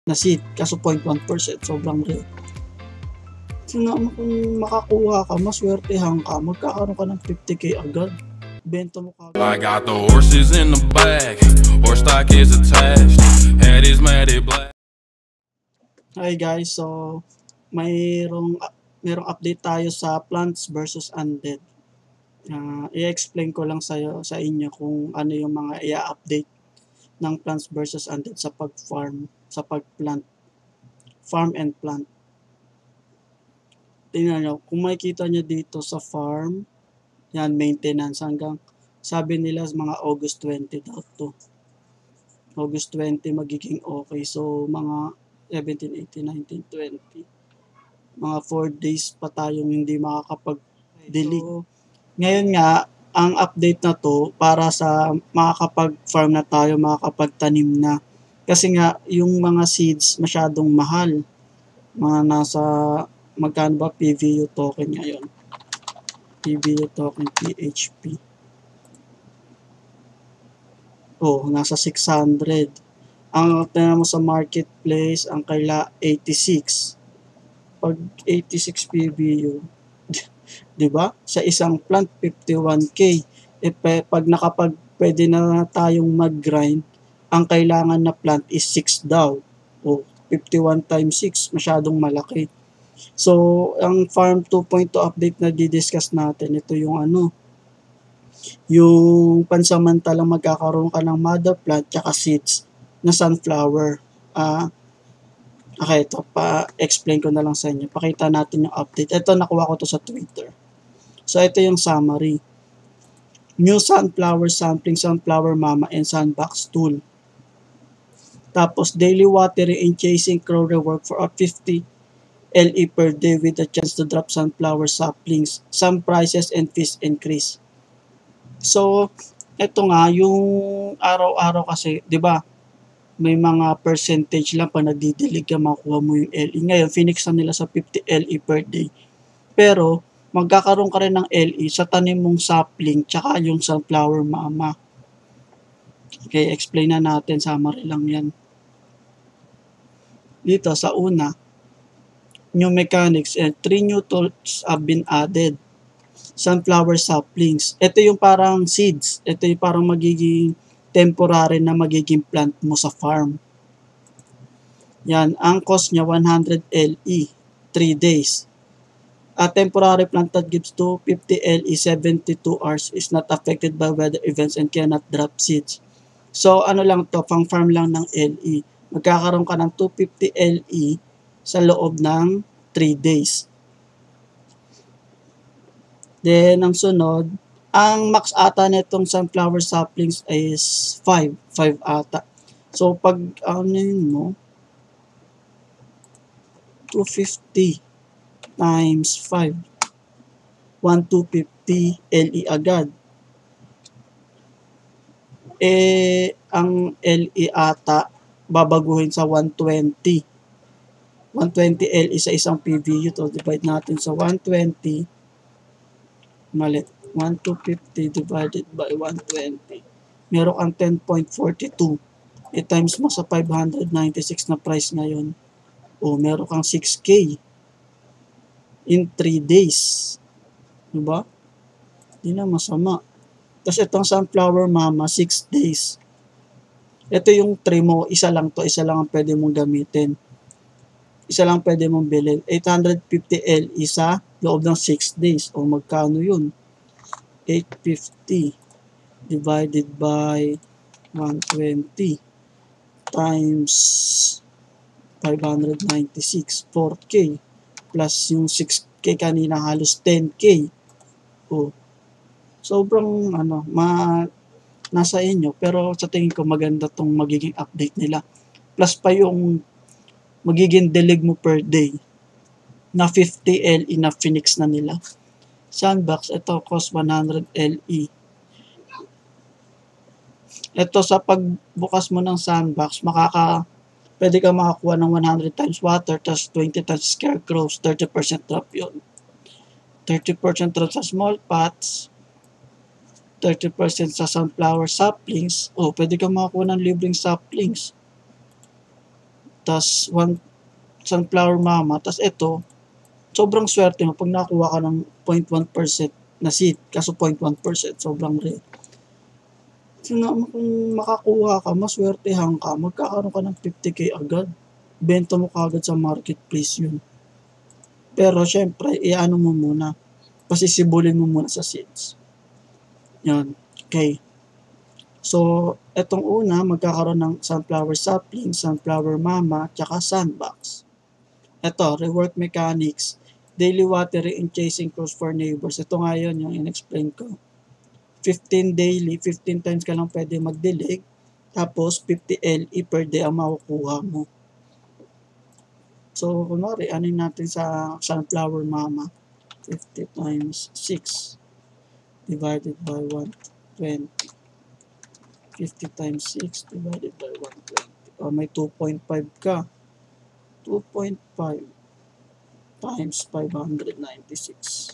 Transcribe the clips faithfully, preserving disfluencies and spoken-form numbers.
na seed, kaso zero point one percent, sobrang rare. So na, kung makakuha ka, maswertehan ka, magkakaroon ka ng fifty K agad. Benta mo ka. I got the horses in the back, horse stock is attached, head is matted black. Hi guys, so mayroong mayroong update tayo sa Plants versus Undead. Uh, i-explain ko lang sa sa inyo kung ano yung mga i-update ng Plants versus Undead sa pag-farm, sa pag-plant, farm and plant. Tingnan nyo, kung makikita nyo dito sa farm, yan, maintenance hanggang, sabi nila mga August twenty daw to. August twenty magiging okay. So, mga seventeen, eighteen, nineteen, twenty. Mga four days pa tayong hindi makakapag-delete. So, ngayon nga, ang update na to para sa makakapag-farm na tayo, makakapagtanim na. Kasi nga, yung mga seeds masyadong mahal. Mga nasa, magkano ba P V U token ngayon? P V U token P H P. Oh, nasa six hundred. Ang tingnan mo sa marketplace, ang kaila eighty-six. Pag eighty-six P V U, 'di ba? Sa isang plant fifty-one K. E pag nakapag pwede na tayong mag-grind, ang kailangan na plant is six daw. O fifty-one times six, masyadong malaki. So, ang Farm two point oh update na di-discuss natin, ito yung ano, yung pansamantalang magkakaroon ka ng mother plant tsaka seeds na sunflower. Ah, uh, okay, ito, pa-explain ko na lang sa inyo. Pakita natin yung update. Ito, nakuha ko to sa Twitter. So, ito yung summary. New sunflower sampling, sunflower mama, and sandbox tool. Tapos, daily watering and chasing crow rework for a fifty L E per day with a chance to drop sunflower saplings. Some prices and fees increase. So, ito nga, yung araw-araw kasi, di ba, may mga percentage lang pa nagdidilig ka, makuha mo yung L E. Ngayon, Phoenix na nila sa fifty L E per day. Pero, magkakaroon ka rin ng L E sa tanim mong sapling, tsaka yung sunflower mama. Okay, explain na natin, summary lang yan. Dito, sa una, new mechanics and three new tools have been added. Sunflower saplings. Ito yung parang seeds. Ito yung parang magiging temporary na magiging plant mo sa farm. Yan. Ang cost niya one hundred L E. three days. A temporary plant that gives two hundred fifty L E seventy-two hours is not affected by weather events and cannot drop seeds. So, ano lang to, pang farm lang ng L E. Magkakaroon ka ng two hundred fifty L E sa loob ng three days. Then, ang sunod, ang max ata nitong sunflower saplings is five. five ata. So, pag, ano yun mo, two hundred fifty times five. one thousand two hundred fifty L E agad. Eh, ang L E ata, babaguhin sa one hundred twenty. one hundred twenty L E sa isang P V U to. Divide natin sa one hundred twenty. Malit. one thousand two hundred fifty divided by one hundred twenty. Meron kang ten point four two. E times mo sa five hundred ninety-six na price ngayon. O, meron kang six K. In three days. Diba? Hindi na masama. Tapos itong sunflower mama, six days. Ito yung tray mo, isa lang to, isa lang ang pwede mong gamitin. Isa lang pwede mong bilhin. eight hundred fifty L E sa loob ng six days. O magkano yun? eight hundred fifty divided by one hundred twenty times five hundred ninety-six. four K. Plus yung six K kanina, halos ten K. O. Sobrang, ano, ma, nasa inyo. Pero sa tingin ko, maganda tong magiging update nila. Plus pa yung magiging delig mo per day na fifty L E na Phoenix na nila. Sandbox, ito cost one hundred L E. Ito sa pagbukas mo ng sandbox, makaka pwede ka makakuha ng one hundred times water, tas twenty times scarecrows, thirty percent drop yun. thirty percent drop sa small pots, thirty percent sa sunflower saplings. O, pwede ka makakuha ng libreng saplings. tas one sunflower mama, tas ito, sobrang swerte mo pag nakakuha ka ng zero point one percent na seed, kaso zero point one percent, sobrang rare. So, na, kung makakuha ka, maswertehan ka, magkakaroon ka ng fifty K agad. Benta mo kagad sa marketplace yun. Pero, syempre, iano mo muna. Pasisibulin mo muna sa seeds. Yan. Okay. So, etong una, magkakaroon ng sunflower sapling, sunflower mama, tsaka sandbox. Ito, rework mechanics, daily watering and chasing crows for neighbors. Ito nga yun, yung in-explain ko. fifteen daily, fifteen times ka lang pwede magdilig, tapos fifty L E per day ang makukuha mo. So, kunwari, anin natin sa sunflower mama, fifty times six divided by one hundred twenty. fifty times six divided by one hundred twenty. O, may two point five ka. two point five times five hundred ninety-six.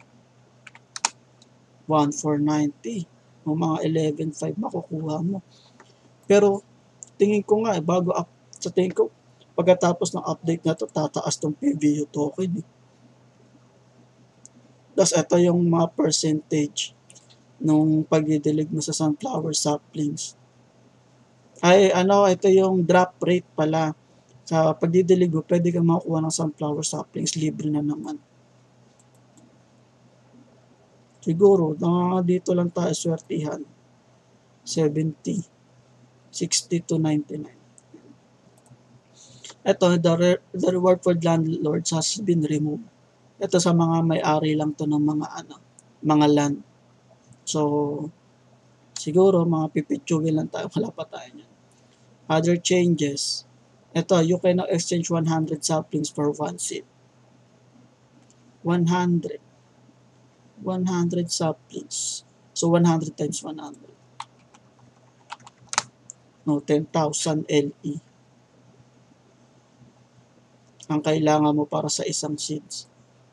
one thousand four hundred ninety. O mga eleven point five makukuha mo. Pero, tingin ko nga, eh, bago up, sa tingin ko, pagkatapos ng update na to, tataas tong P V U token. Eh. Tapos, ito yung mga percentage nung pagdidilig mo sa sunflower saplings. Ay, ano, ito yung drop rate pala. Sa pagdidilig mo, pwede kang makukuha ng sunflower saplings, libre na naman. Siguro, na dito lang tayo swertihan. seventy, sixty to ninety-nine. Ito, the, re- the reward for landlords has been removed. Ito sa mga may-ari lang to ng mga ano, mga land. So, siguro mga pipitsugin lang tayo, wala pa tayo niyan. Other changes. Ito, you can now exchange one hundred saplings for one seed. one hundred. one hundred saplings. So, one hundred times one hundred. No, ten thousand L E. Ang kailangan mo para sa isang seeds.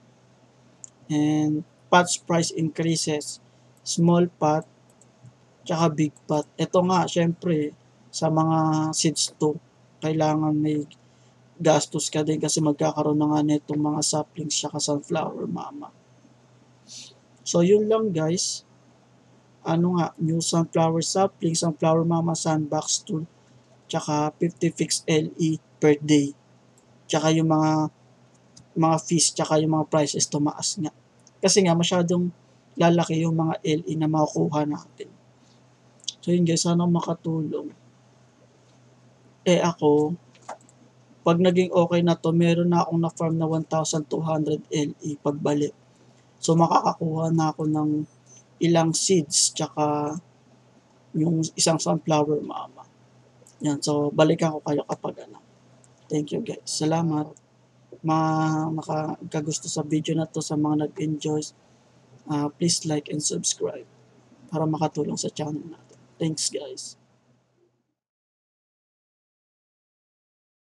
And pots price increases. Small pot, tsaka big pot. Ito nga, syempre, sa mga seeds to, kailangan may gastos ka din kasi magkakaroon na nga netong mga saplings tsaka sunflower mama. So, yun lang guys. Ano nga, new sunflower sapling, sunflower mama sandbox tool, tsaka fifty fixed L E per day. Tsaka yung mga mga fees, tsaka yung mga prices tumaas nga. Kasi nga, masyadong lalaki yung mga L E na makukuha natin. So, yun guys, sana makatulong. Eh ako, pag naging okay na to, meron na akong na-farm na one thousand two hundred L E pagbalik. So, makakakuha na ako ng ilang seeds, tsaka yung isang sunflower mama. Yan, so, balikan ko kayo kapag ano. Thank you guys. Salamat. Ma makakagusto sa video na to, sa mga nag-enjoy, uh, please like and subscribe para makatulong sa channel natin. Thanks guys.